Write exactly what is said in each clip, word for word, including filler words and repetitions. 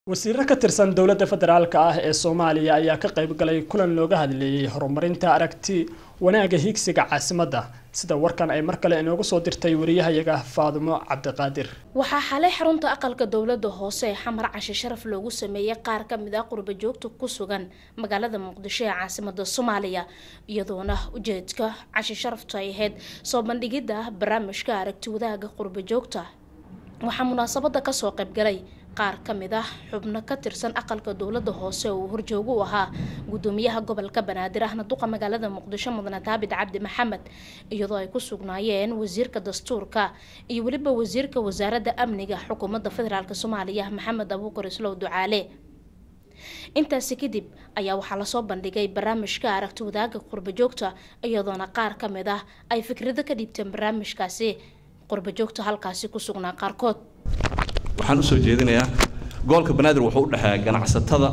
wasiirro ka tirsan dowladda federaalka ah ee Soomaaliya ayaa ka qayb galay kulan looga hadlayay horumarinta aragti wanaaga higsiga caasimadda sida warkan ay mar kale inoogu soo dirtay wariyahayaga Faadimo Cabdiqaadir waxaa xalay xarunta aqalka dowladda hoose ee Xamar Cashe Sharaf loogu sameeyay qaar ka mid ah qurba joogta ku sugan magaalada Muqdisho ee caasimadda Soomaaliya iyadoona ujeedka Cashe Sharaf ay ahayd soo bandhigida barnaamijka aragti wadaaga qurba joogta waxaa munaasabada ka soo qayb galay qaar ka mid ah xubno ka tirsan aqalka dowladda hoose oo horjoogu ahaa gudoomiyaha gobolka Banaadir ahna duqa magaalada Muqdisho Mudane Daabid Cabdi Maxamed iyadoo ay ku sugnaayeen wasiirka dastuurka iyo waliba wasiirka wasaaradda amniga xukuumadda federaalka Soomaaliya Maxamed Abuukar Islow Ducaale intaas kadib ayaa waxaa la soo bandhigay barnaamijka aragti wadaaga qurba joogta iyadoona qaar ka mid ah ay fikrado ka dhibteen barnaamijkaasi qurba joogta halkaasi ku sugnaa qaarkood waxaan u soo jeedinayaa gobolka Banaadir wuxuu u dhaxeeyaa ganacsatada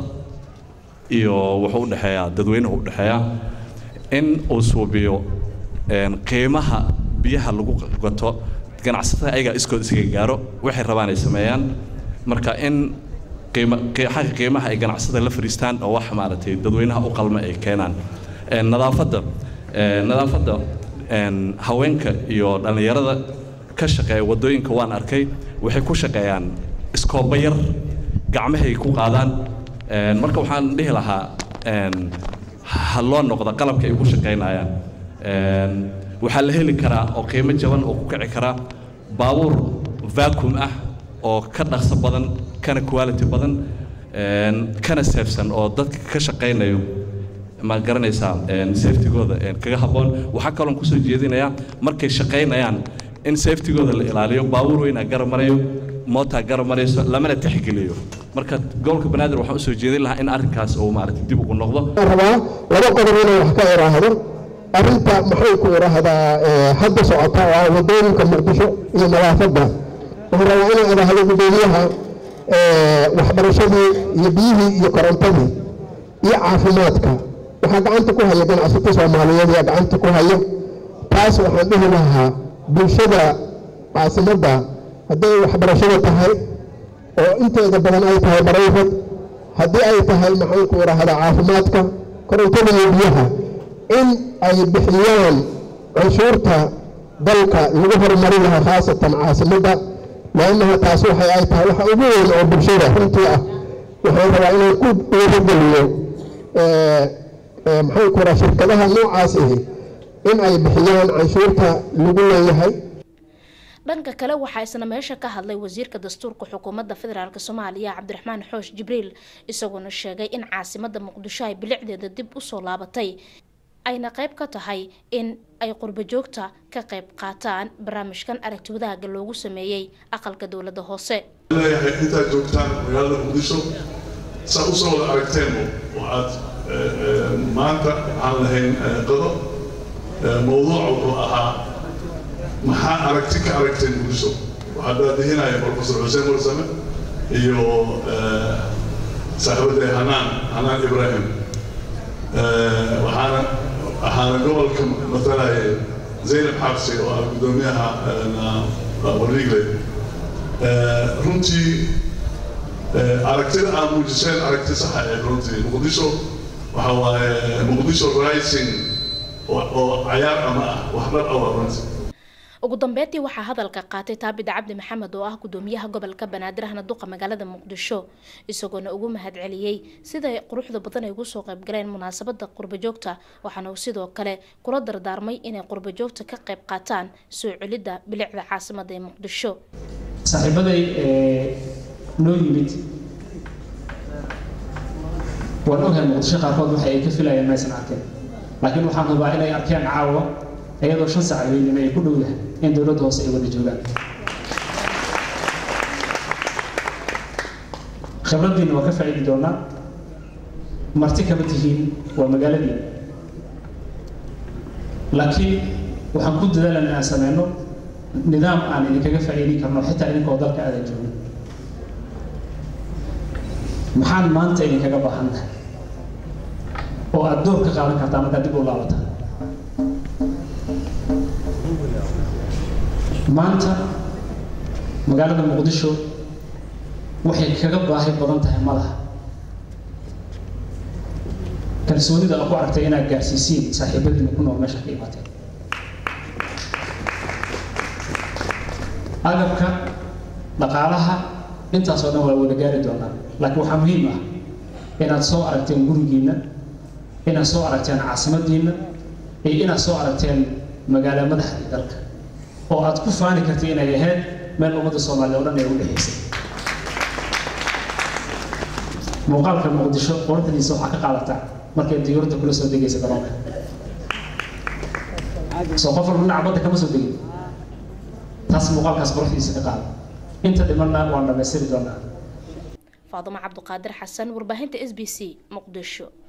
iyo wuxuu u dhaxeeyaa dadweynaha u dhaxeeyaa in uu suubiyo een qiimaha biyaha lagu gato ganacsatada ayaga iskood isaga gaaro waxay rabaan ay sameeyaan marka in qiimo xaq qiimaha ay ganacsatada la fariistaan oo wax maaragtay dadweynaha u qalma ay keenaan een nadaafada een nadaafada een haweenka iyo dhalinyarada ka shaqeeya wadooyinka waan arkay waxay ku shaqeeyaan iskooba yar gacmahay ku qaadaan een marka waxaan dhihi lahaa een haloo noqdo qalabka ay ku shaqeynayaan een waxa la heli karaa oo qiimo jaban oo ku kici kara baabuur vacuum ah oo ka dhaqso badan kana quality badan een kana saafsan oo dadka ka shaqeynayo ma garanaysaa een safety-gooda een kaga haboon waxa kale oo ku soo jeedinayaa markay shaqeynayaan in safety-gooda la ilaaliyo baabuur weyn garab marayo moota garab marayso lamana tixgeliyo marka gobolka Banaadir waxa uu soo jeedin lahaa in arrinkaas uu maaragtay dib ugu noqdo rabaa laba qodob inay wax ka yiraahdo arrinta maxay ku yiraahdaa hadda socota waa wadooyinka Muqdisho iyo nadaafadda waxaan rabaa inay yiraahdo gudoomiyaha waxbarashadii iyo biyihii iyo korontadii iyo caafimaadka waxaa gacanta ku haya ganacsatada Soomaaliyeed ee gacanta ku haya taas waxaan dhihi lahaa bulshada caasimadda haddii waxbarashada tahay oo inteeda badan ay tahay barayfad haddii ay tahay maxay ku yiraahdaa caafimaadka korontada iyo biyaha in ay bixiyaan canshuurta dalka lagu horumarin lahaa khaasatan caasimadda laannaha taas waxay ay tahay waxa ugu weyn oo bulshada runtii ah waxaan rabaa inaan ku dhiirigeliyo maxay ku yiraahdaa shirkadaha noocaas ah in ay bixiyaan canshuurta lagu leeyahay dhanka kale waxa isna meesha ka hadlay wasiirka dastuurka xukuumadda federaalka Soomaaliya Cabdiraxmaan Xoosh Jibriil isagoo sheegay in caasimadda Muqdisho ay bilicdeeda dib u soo laabatay ayna qayb ka tahay in ay qurba joogta ka qayb qaataan barnaamijkan aragti wadaaga loogu sameeyay aqalka dowladda hoose leeyahay inta joogtaan magaalada Muqdisho saa u soo aragteen waxaad maanta aan lahayn qado موضوع وضوءها محا أركتك أركتين بلشوا وحدا هنا يا بروفيسور حسين مرسمة يو صاحبتي حنان حنان إبراهيم وحنا حنا قبل كم مثلا زينب حفصي وقدوميها والرجلة رنتي أركتين أنا مجلسين أركتي صحيح رنتي مقدسو وهو مقدسو رايسين وعيار أما وحبر أو رنتي ugu dambeyntii waxaa hadalka qaatay Daabid Cabdi Maxamed oo ah gudoomiyaha gobolka Banaadir ahna duqa magaalada Muqdisho isagoona ugu mahadceliyay sida ay quruxda badan ay ugu soo qayb galeen munaasabada qurba joogta waxaana uu sidoo kale kula dardaarmay inay qurba joogta ka qayb qaataan soo celida bilicda caasimadda ee Muqdisho saaxiibaday ee noo yimid waan ogahay Muqdisho qaarkood waxa ay ka filayaan maysan arkeen laakiin waxaan rabaa inay arkeen caawa ayadoo shan saac weyn ay ku dhowdahay in dawladda hoose ay wada joogaan khibraddiina waa ka faa'iidi doonaa marti kama tihiin waa magaaladii laakiin waxaan ku dadaalanaa inaan sameyno nidaam aan idinkaga faa'iidin karno xitaa idinkoo dalka aadan joogin maxaan maanta idinkaga baahan tahay oo aad door ka qaadan kartaa markaad dib u laabataan maanta magaalada Muqdisho waxay kaga baahi badan tahay ma laha kalsoonida aad ku aragtay inaad gaarsiisiin saaxiibadiina ku nool meesha ka imaatay agabka dhaqaalaha intaas oo dhan waa wada gaari doonaa laakiin waxaa muhiim ah inaad soo aragteen gurigiina inaad soo aragteen caasimadiina iyo inaad soo aragteen magaalo madaxda dalka oo aad ku faani kartay inay ahayd meel ummadda Soomaaliyeed oo dhan ay u dhaxaysay muuqaalka Muqdisho qoradiisa waxa ka qaadataa markay diyuurada kula soo degaysa garoonka soo qof walba nacbada kama soo degin taas muuqaalkaas qoradiisa ka qaada inta dhimanna waan dhameystiri doonaa فاطمة عبد القادر حسن ورباهنت إس بي سي مقدشو.